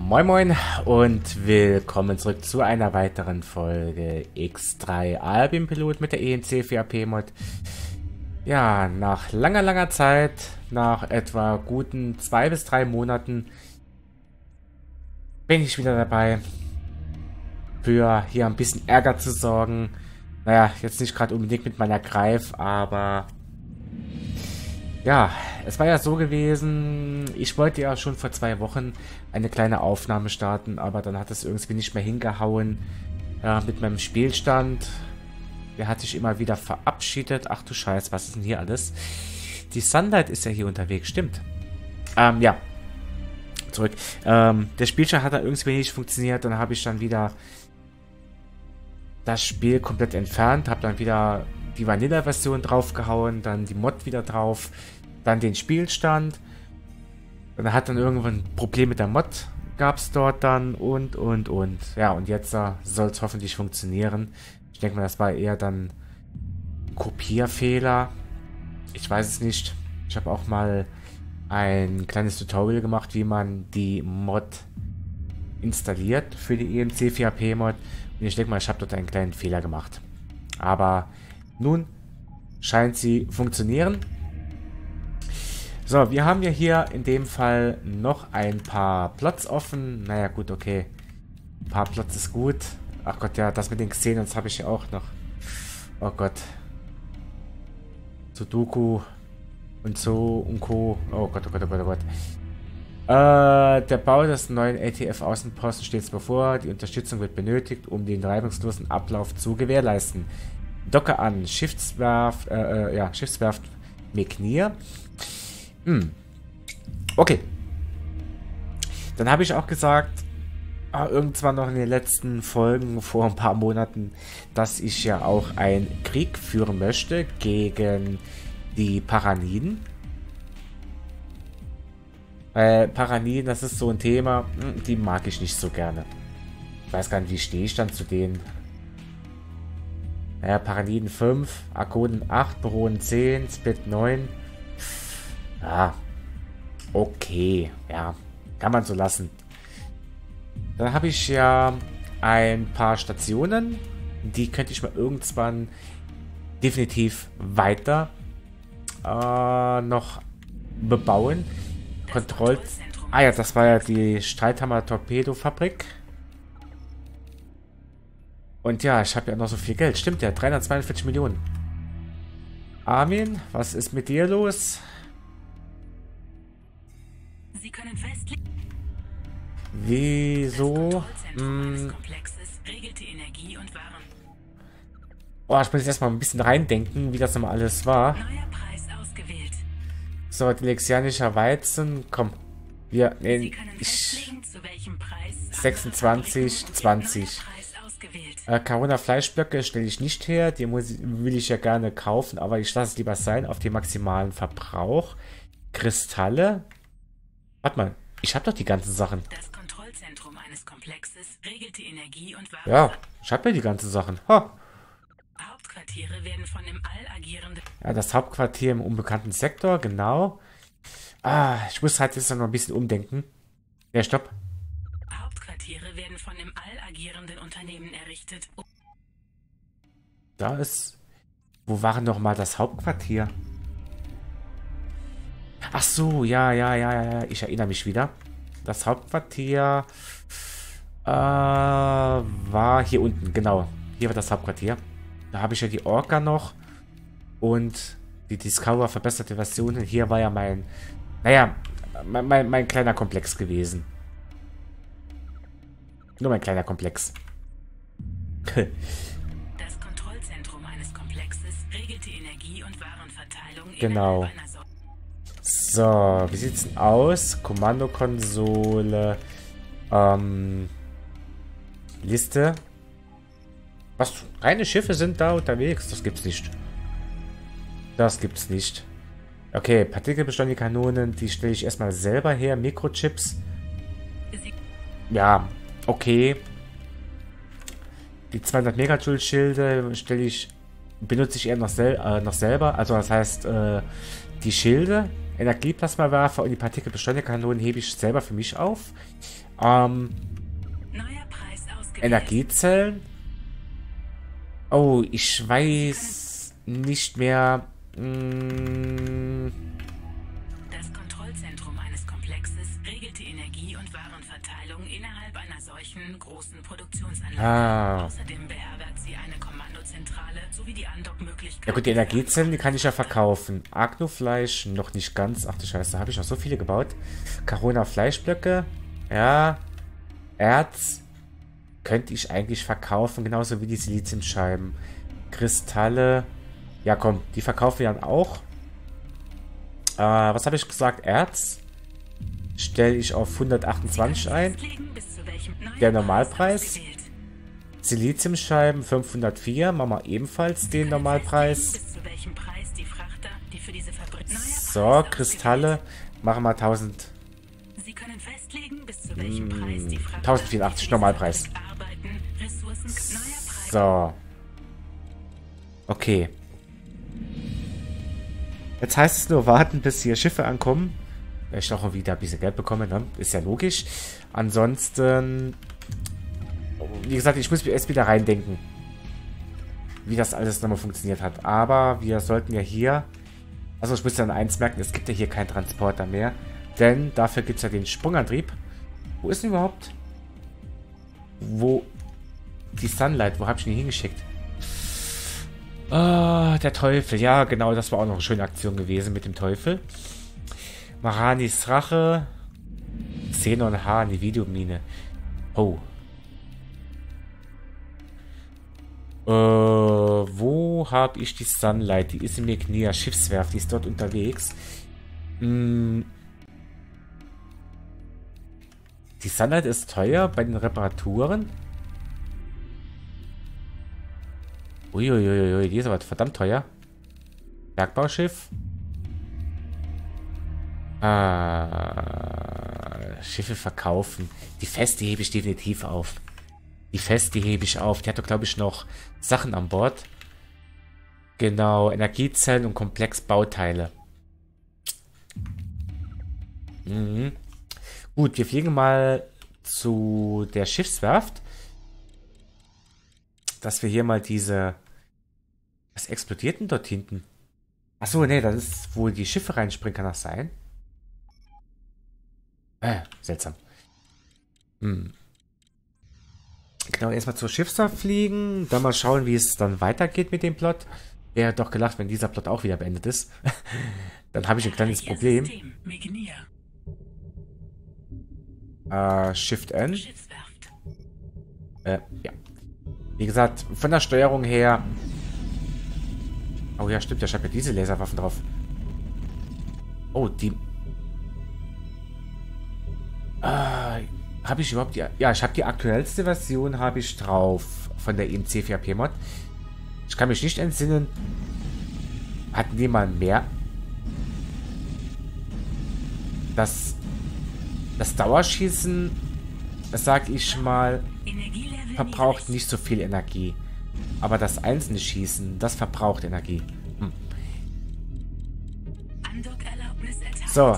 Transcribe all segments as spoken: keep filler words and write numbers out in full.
Moin Moin und willkommen zurück zu einer weiteren Folge X drei Albion Pilot mit der E N C vier A P Mod. Ja, nach langer, langer Zeit, nach etwa guten zwei bis drei Monaten, bin ich wieder dabei, für hier ein bisschen Ärger zu sorgen. Naja, jetzt nicht gerade unbedingt mit meiner Greif, aber ja, es war ja so gewesen, ich wollte ja schon vor zwei Wochen eine kleine Aufnahme starten, aber dann hat es irgendwie nicht mehr hingehauen äh, mit meinem Spielstand. Der hat sich immer wieder verabschiedet. Ach du Scheiß, was ist denn hier alles? Die Sunlight ist ja hier unterwegs, stimmt. Ähm, ja. Zurück. Ähm, der Spielstand hat da irgendwie nicht funktioniert, dann habe ich dann wieder das Spiel komplett entfernt, habe dann wieder die Vanilla-Version draufgehauen, dann die Mod wieder drauf, dann den Spielstand. Dann hat dann irgendwann ein Problem mit der Mod, gab es dort dann und, und, und. Ja, und jetzt äh, soll es hoffentlich funktionieren. Ich denke mal, das war eher dann ein Kopierfehler. Ich weiß es nicht. Ich habe auch mal ein kleines Tutorial gemacht, wie man die Mod installiert für die E N C vier A P Mod. Und ich denke mal, ich habe dort einen kleinen Fehler gemacht. Aber nun scheint sie funktionieren. So, wir haben ja hier in dem Fall noch ein paar Plots offen. Naja, gut, okay. Ein paar Plots ist gut. Ach Gott, ja, das mit den Xenons habe ich ja auch noch. Oh Gott. Sudoku und so und Co. Oh Gott, oh Gott, oh Gott, oh Gott. Äh, der Bau des neuen A T F-Außenposten steht bevor. Die Unterstützung wird benötigt, um den reibungslosen Ablauf zu gewährleisten. Docke an. Schiffswerft, äh, ja, Schiffswerft Meknir. Hm. Okay. Dann habe ich auch gesagt, ah, irgendwann noch in den letzten Folgen vor ein paar Monaten, dass ich ja auch einen Krieg führen möchte gegen die Paraniden. Weil Paraniden, das ist so ein Thema, die mag ich nicht so gerne. Ich weiß gar nicht, wie stehe ich dann zu denen. Naja, Paraniden fünf, Arkonen acht, Baronen zehn, Split neun. Ja, okay, ja, kann man so lassen. Dann habe ich ja ein paar Stationen, die könnte ich mal irgendwann definitiv weiter äh, noch bebauen. Kontroll... Ah ja, das war ja die Streithammer-Torpedo-Fabrik. Und ja, ich habe ja noch so viel Geld. Stimmt ja, dreihundertzweiundvierzig Millionen. Armin, was ist mit dir los? Sie können festlegen. Wieso? Hm. Oh, ich muss jetzt erstmal ein bisschen reindenken, wie das nochmal alles war. Neuer Preis ausgewählt. So, dilexianischer Weizen. Komm. Wir. Nee, Sie können festlegen, zu welchem Preis. sechsundzwanzig, zwanzig. Äh, Carona Fleischblöcke stelle ich nicht her. Die muss, will ich ja gerne kaufen, aber ich lasse es lieber sein auf den maximalen Verbrauch. Kristalle. Warte mal, ich habe doch die ganzen Sachen. Das Kontrollzentrum eines Komplexes regelt die Energie und Waren. Ja, ich habe ja die ganzen Sachen. Ha. Hauptquartiere werden von dem all agierenden. Ja, das Hauptquartier im unbekannten Sektor, genau. Ah, ich muss halt jetzt noch ein bisschen umdenken. Ja, stopp. Hauptquartiere werden von dem all agierenden Unternehmen errichtet. Da ist... Wo war noch mal das Hauptquartier? Ach so, ja, ja, ja, ja, ich erinnere mich wieder. Das Hauptquartier äh, war hier unten, genau. Hier war das Hauptquartier. Da habe ich ja die Orca noch und die Discover verbesserte Version. Hier war ja mein, naja, mein, mein, mein kleiner Komplex gewesen. Nur mein kleiner Komplex. Das Kontrollzentrum eines Komplexes regelt die Energie- und Warenverteilung. Genau. So, wie sieht's denn aus? Kommandokonsole. Ähm. Liste. Was? Reine Schiffe sind da unterwegs? Das gibt's nicht. Das gibt's nicht. Okay, Partikelbeschleunigerkanonen, die stelle ich erstmal selber her. Mikrochips. Ja, okay. Die zweihundert Megajoule Schilde stelle ich, benutze ich eher noch, sel äh, noch selber. Also das heißt, äh, die Schilde Energieplasmawerfer und die Partikelbeschleunigerkanonen hebe ich selber für mich auf. Ähm, Neuer Preis ausgewählt. Energiezellen. Oh, ich weiß nicht mehr. Mh, Das Kontrollzentrum eines Komplexes regelt die Energie- und Warenverteilung innerhalb einer solchen großen Produktionsanlage. ah. Außerdem beherbergt sie eine Kommandozentrale sowie die Andockmöglichkeit. Ja gut, die Energiezellen, die kann ich ja verkaufen. Agnofleisch noch nicht ganz. Ach du Scheiße, da habe ich noch so viele gebaut. Carona Fleischblöcke. Ja. Erz. Könnte ich eigentlich verkaufen, genauso wie die Siliziumscheiben. Kristalle. Ja komm, die verkaufen wir dann auch. Äh, was habe ich gesagt? Erz. Stelle ich auf hundertachtundzwanzig ein. Der Normalpreis. Siliziumscheiben fünfhundertvier. Machen wir ebenfalls den Normalpreis. So, Kristalle. Machen wir tausend. Sie können festlegen, bis zu welchem Preis die Frachter tausendvierundachtzig Normalpreis. arbeiten, Ressourcen, neuer Preis. So. Okay. Jetzt heißt es nur warten, bis hier Schiffe ankommen. Ich auch wieder ein bisschen Geld bekomme, ne? Ist ja logisch. Ansonsten, wie gesagt, ich muss mir erst wieder reindenken, wie das alles nochmal funktioniert hat. Aber wir sollten ja hier... Also ich muss dann eins merken, es gibt ja hier keinen Transporter mehr. Denn dafür gibt es ja den Sprungantrieb. Wo ist denn überhaupt? Wo? Die Sunlight, wo habe ich den hingeschickt? Ah, der Teufel. Ja, genau, das war auch noch eine schöne Aktion gewesen mit dem Teufel. Maranis Rache. Xenon H, die Videomine. Oh. Äh, wo habe ich die Sunlight? Die ist in Megnia Schiffswerft, die ist dort unterwegs. Hm. Die Sunlight ist teuer bei den Reparaturen. Uiuiuiui, die ist aber verdammt teuer. Bergbauschiff. Ah, Schiffe verkaufen. Die Feste hebe ich definitiv auf. Die Feste hebe ich auf. Die hat doch, glaube ich, noch Sachen an Bord. Genau, Energiezellen und Komplexbauteile. Mhm. Gut, wir fliegen mal zu der Schiffswerft. Dass wir hier mal diese... Was explodiert denn dort hinten? Achso, nee, das ist, wo die Schiffe reinspringen, kann das sein? Äh, seltsam. Hm. Genau, erstmal zur Schiffswerft fliegen. Dann mal schauen, wie es dann weitergeht mit dem Plot. Wäre doch gelacht, wenn dieser Plot auch wieder beendet ist. Dann habe ich ein kleines Problem. Äh, Shift N. Äh, ja. Wie gesagt, von der Steuerung her... Oh ja, stimmt, ich habe ja diese Laserwaffen drauf. Oh, die... Ah, habe ich überhaupt die... Ja, ich habe die aktuellste Version habe ich drauf. Von der I M C vier P Mod. Ich kann mich nicht entsinnen. Hatten die mal mehr? Das... Das Dauerschießen, das sag ich mal, verbraucht nicht so viel Energie. Aber das einzelne Schießen, das verbraucht Energie. Hm. So.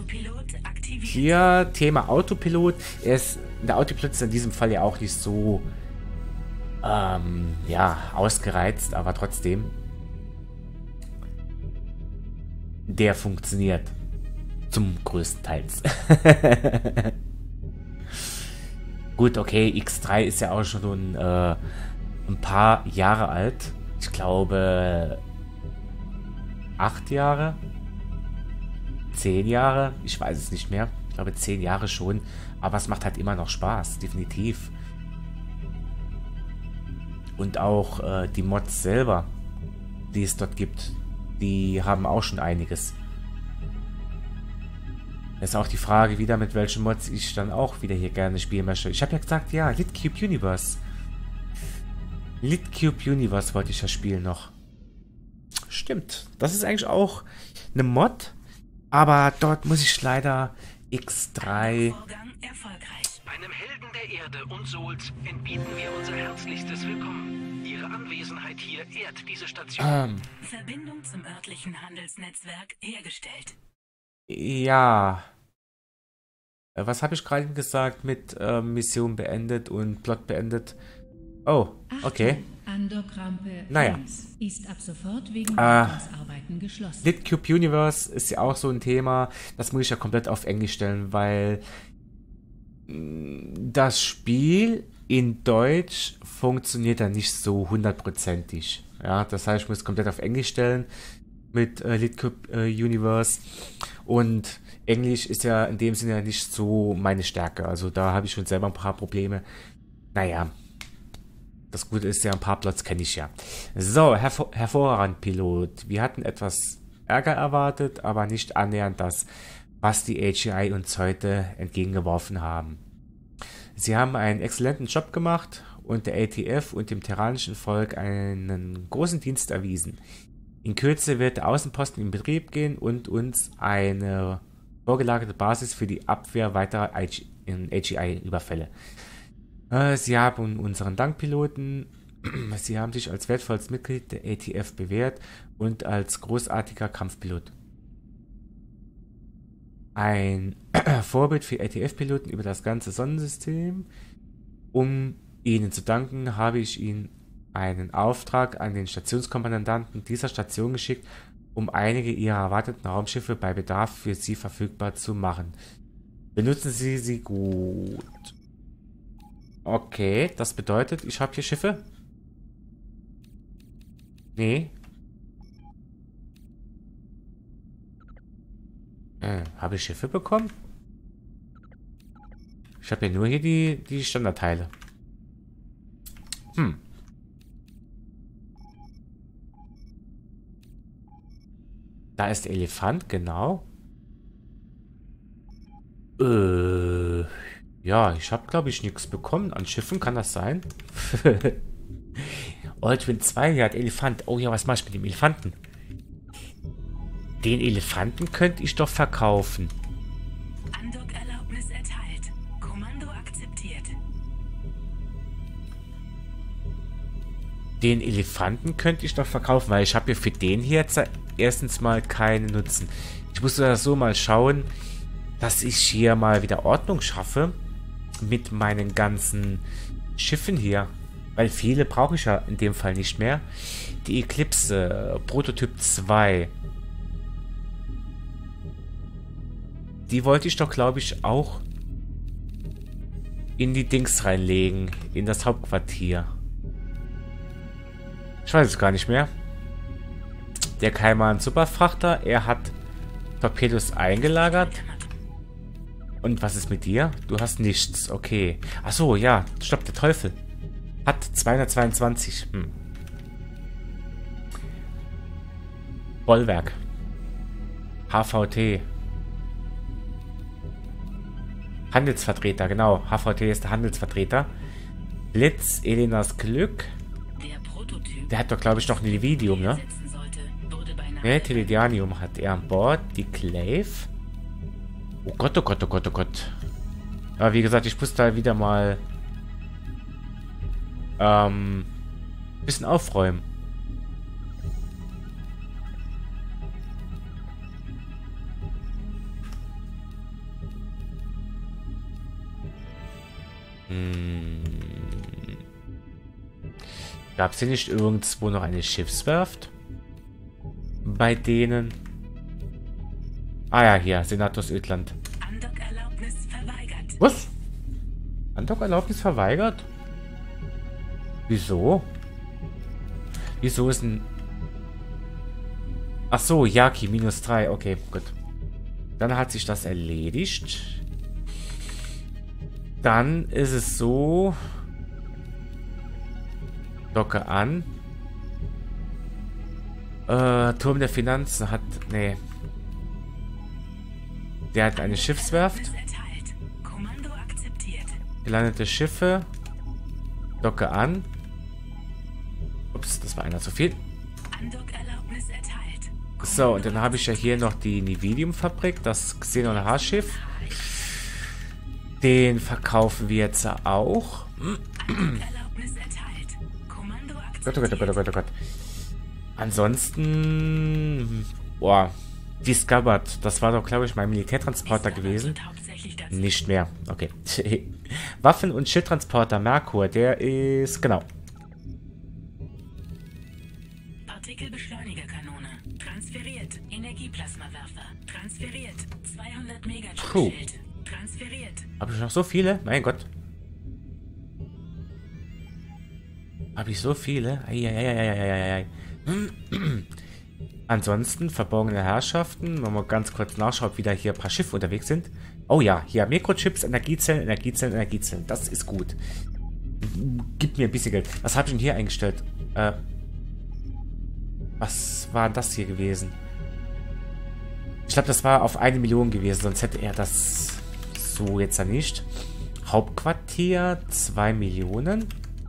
Hier Thema Autopilot. Er ist, der Autopilot ist in diesem Fall ja auch nicht so ähm, ja, ausgereizt, aber trotzdem. Der funktioniert. Zum größten Teils. Gut, okay, X drei ist ja auch schon äh, ein paar Jahre alt. Ich glaube acht Jahre? Zehn Jahre? Ich weiß es nicht mehr. Ich glaube zehn Jahre schon. Aber es macht halt immer noch Spaß, definitiv. Und auch äh, die Mods selber, die es dort gibt, die haben auch schon einiges. Das ist auch die Frage wieder, mit welchen Mods ich dann auch wieder hier gerne spielen möchte. Ich habe ja gesagt, ja, Litcube Universe. Litcube Universe wollte ich ja spielen noch. Stimmt. Das ist eigentlich auch eine Mod. Aber dort muss ich leider X drei... Einem Helden der Erde und Souls entbieten wir unser herzlichstes Willkommen. Ihre Anwesenheit hier ehrt diese Station. Ähm. Verbindung zum örtlichen Handelsnetzwerk hergestellt. Ja. Äh, Was habe ich gerade gesagt mit äh, Mission beendet und Plot beendet? Oh, okay. Andockrampe Naja. eins ist ab sofort wegen Äh, Wartungsarbeiten geschlossen. LitCube Universe ist ja auch so ein Thema, das muss ich ja komplett auf Englisch stellen, weil mh, das Spiel in Deutsch funktioniert ja nicht so hundertprozentig. Ja, das heißt, ich muss es komplett auf Englisch stellen mit äh, LitCube äh, Universe. Und Englisch ist ja in dem Sinne ja nicht so meine Stärke. Also da habe ich schon selber ein paar Probleme. Naja, das Gute ist ja, ein paar Plots kenne ich ja. So, hervor hervorragend, Pilot. Wir hatten etwas Ärger erwartet, aber nicht annähernd das, was die A G I uns heute entgegengeworfen haben. Sie haben einen exzellenten Job gemacht und der A T F und dem terranischen Volk einen großen Dienst erwiesen. In Kürze wird der Außenposten in Betrieb gehen und uns eine vorgelagerte Basis für die Abwehr weiterer A G I-Überfälle. Äh, Sie haben unseren Dank, Piloten. Sie haben sich als wertvolles Mitglied der A T F bewährt und als großartiger Kampfpilot. Ein Vorbild für A T F-Piloten über das ganze Sonnensystem. Um Ihnen zu danken, habe ich Ihnen einen Auftrag an den Stationskommandanten dieser Station geschickt, um einige Ihrer erwarteten Raumschiffe bei Bedarf für Sie verfügbar zu machen. Benutzen Sie sie gut. Okay, das bedeutet, ich habe hier Schiffe? Nee. Äh, habe ich Schiffe bekommen? Ich habe ja nur hier die, die Standardteile. Hm. Da ist der Elefant, genau. Äh, ja, ich habe, glaube ich, nichts bekommen an Schiffen. Kann das sein? Aldrin zwei, ja, der Elefant. Oh ja, was mach ich mit dem Elefanten? Den Elefanten könnte ich doch verkaufen. Andockerlaubnis erteilt. Kommando akzeptiert. Den Elefanten könnte ich doch verkaufen, weil ich habe ja für den hier jetzt erstens mal keinen Nutzen. Ich muss da so mal schauen, dass ich hier mal wieder Ordnung schaffe mit meinen ganzen Schiffen hier. Weil viele brauche ich ja in dem Fall nicht mehr. Die Eclipse, Prototyp zwei. Die wollte ich doch, glaube ich, auch in die Dings reinlegen. In das Hauptquartier. Ich weiß es gar nicht mehr. Der Kaiman Superfrachter, er hat Torpedos eingelagert. Und was ist mit dir? Du hast nichts, okay. Achso, ja, stopp, der Teufel. Hat zweihundertzweiundzwanzig. Hm. Bollwerk. H V T. Handelsvertreter, genau. H V T ist der Handelsvertreter. Blitz, Elenas Glück. Der Prototyp, Der hat doch, glaube ich, noch ein Lividium, ne? setzen sollte, wurde beinahe Ne, Teledianium hat er an Bord. Die Clave. Oh Gott, oh Gott, oh Gott, oh Gott. Aber wie gesagt, ich muss da wieder mal ähm, ein bisschen aufräumen. Hm. Gab es hier nicht irgendwo noch eine Schiffswerft? Bei denen... Ah ja, hier, Senators Ödland. Andockerlaubnis verweigert. Was? Andockerlaubnis verweigert? Wieso? Wieso ist ein... Ach so, Yaki, minus drei. Okay, gut. Dann hat sich das erledigt. Dann ist es so... Docke an. Äh, Turm der Finanzen hat... Nee. Der hat eine Schiffswerft. Erteilt. Kommando akzeptiert. Gelandete Schiffe. Docke an. Ups, das war einer zu viel. Andockerlaubnis erteilt. So, und dann habe ich ja hier noch die Nividium-Fabrik, das Xenon H-Schiff. Den verkaufen wir jetzt auch. Andockerlaubnis erteilt. Kommando Gott, oh Gott, oh Gott, oh akzeptiert. Gott, oh Gott. Ansonsten... Boah. Discovered. Das war doch, glaube ich, mein Militärtransporter gewesen. Nicht mehr. Okay. Waffen- und Schildtransporter Merkur. Der ist... Genau. Partikelbeschleunigerkanone. Transferiert. Energieplasmawerfer. Transferiert. zweihundert Megajoule Puh. Schild. Transferiert. Habe ich noch so viele? Mein Gott. Habe ich so viele? Eieieiei. Ansonsten verborgene Herrschaften. Wenn man ganz kurz nachschaut, wie da hier ein paar Schiffe unterwegs sind. Oh ja, hier Mikrochips, Energiezellen, Energiezellen, Energiezellen. Das ist gut. Gib mir ein bisschen Geld. Was habe ich denn hier eingestellt? Äh, was war das hier gewesen? Ich glaube, das war auf eine Million gewesen. Sonst hätte er das so jetzt ja nicht. Hauptquartier, zwei Millionen.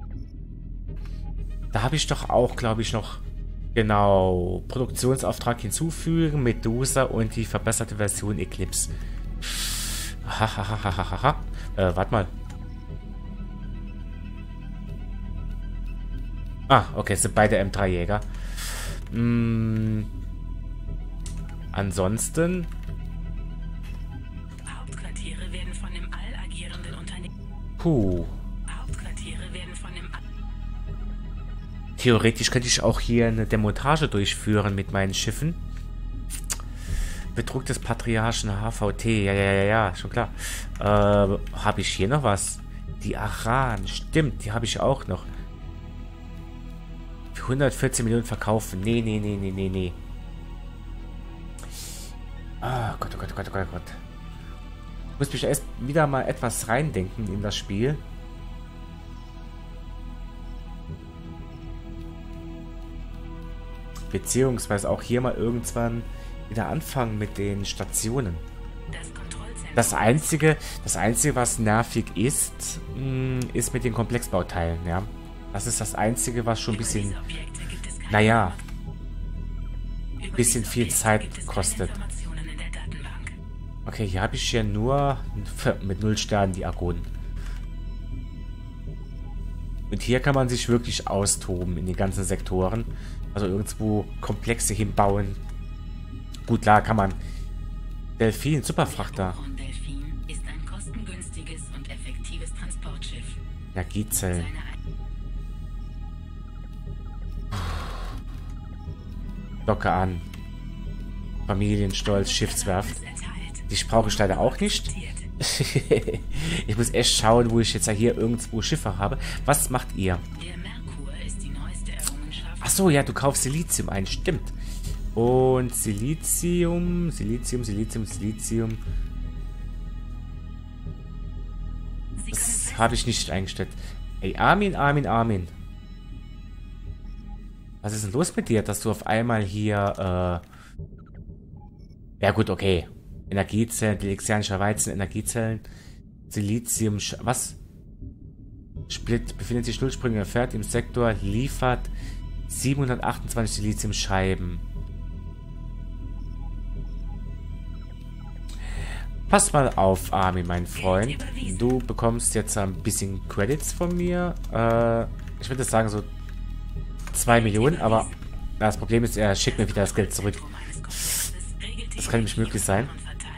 Da habe ich doch auch, glaube ich, noch... Genau, Produktionsauftrag hinzufügen, Medusa und die verbesserte Version Eclipse. Hahaha. äh, warte mal. Ah, okay, es sind beide M drei Jäger. Hm. Ansonsten... Hauptquartiere werden von dem all agierenden Unternehmen... Puh. Hauptquartiere werden von dem... Theoretisch könnte ich auch hier eine Demontage durchführen mit meinen Schiffen. Betrug des Patriarchen H V T. Ja, ja, ja, ja, schon klar. Äh, habe ich hier noch was? Die Aran. Stimmt, die habe ich auch noch. Für hundertvierzehn Millionen verkaufen. Nee, nee, nee, nee, nee, nee. Ah, Gott, oh Gott, oh Gott, oh Gott, oh Gott. Ich muss mich erst wieder mal etwas reindenken in das Spiel. Beziehungsweise auch hier mal irgendwann wieder anfangen mit den Stationen. Das Kontrollzentrum... Das einzige, das einzige, was nervig ist, mh, ist mit den Komplexbauteilen, ja. Das ist das einzige, was schon ein bisschen, naja, ein bisschen viel Zeit kostet. Okay, hier habe ich ja nur mit null Sternen die Argonen. Und hier kann man sich wirklich austoben in den ganzen Sektoren. Also irgendwo Komplexe hinbauen. Gut, klar kann man. Delphin, Superfrachter. Delphin ist ein kostengünstiges und effektives Transportschiff. Energiezellen. Docke an. Familienstolz, Schiffswerft. Die brauche ich leider auch nicht. Ich muss echt schauen, wo ich jetzt hier irgendwo Schiffe habe. Was macht ihr? Der Merkur ist die neueste Errungenschaft. Achso, ja, du kaufst Silizium ein, stimmt. Und Silizium, Silizium, Silizium, Silizium. Das habe ich nicht eingestellt. Ey, Armin, Armin, Armin. Was ist denn los mit dir, dass du auf einmal hier, äh... Ja gut, okay. Energiezellen, delexianischer Weizen, Energiezellen, Silizium, was? Split, befindet sich Nullsprünge, fährt im Sektor, liefert siebenhundertachtundzwanzig Siliziumscheiben. Pass mal auf, Armin, mein Freund. Du bekommst jetzt ein bisschen Credits von mir. Äh, ich würde sagen so zwei Millionen, aber das Problem ist, er schickt mir wieder das Geld zurück. Das kann nicht möglich sein.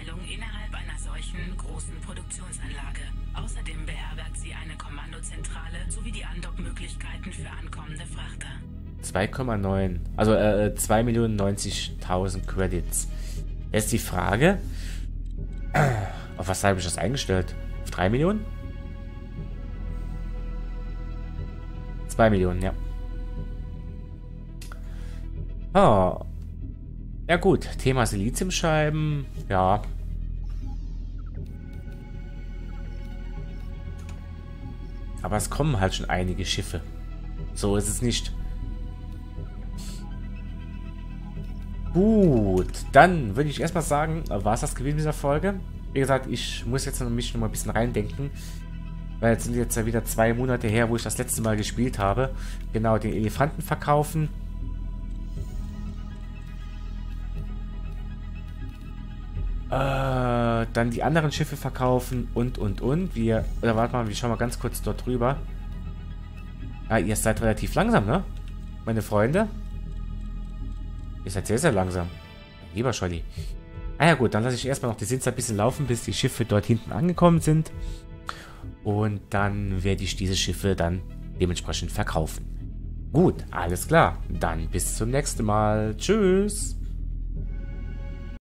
zwei Komma neun. Also äh, zwei Millionen neunzigtausend Credits. Jetzt ist die Frage, auf was habe ich das eingestellt? Auf drei Millionen? zwei Millionen, ja. Oh. Ja gut, Thema Siliziumscheiben, ja. Aber es kommen halt schon einige Schiffe. So ist es nicht. Gut, dann würde ich erstmal sagen, war es das gewesen in dieser Folge. Wie gesagt, ich muss jetzt noch mich noch mal ein bisschen reindenken. Weil jetzt sind jetzt ja wieder zwei Monate her, wo ich das letzte Mal gespielt habe. Genau, den Elefanten verkaufen. Äh, dann die anderen Schiffe verkaufen und, und, und. Wir, oder warte mal, wir schauen mal ganz kurz dort drüber. Ah, ihr seid relativ langsam, ne? Meine Freunde. Ihr seid sehr, sehr langsam. Lieber Scholli. Ah ja gut, dann lasse ich erstmal noch die Sinza ein bisschen laufen, bis die Schiffe dort hinten angekommen sind. Und dann werde ich diese Schiffe dann dementsprechend verkaufen. Gut, alles klar. Dann bis zum nächsten Mal. Tschüss.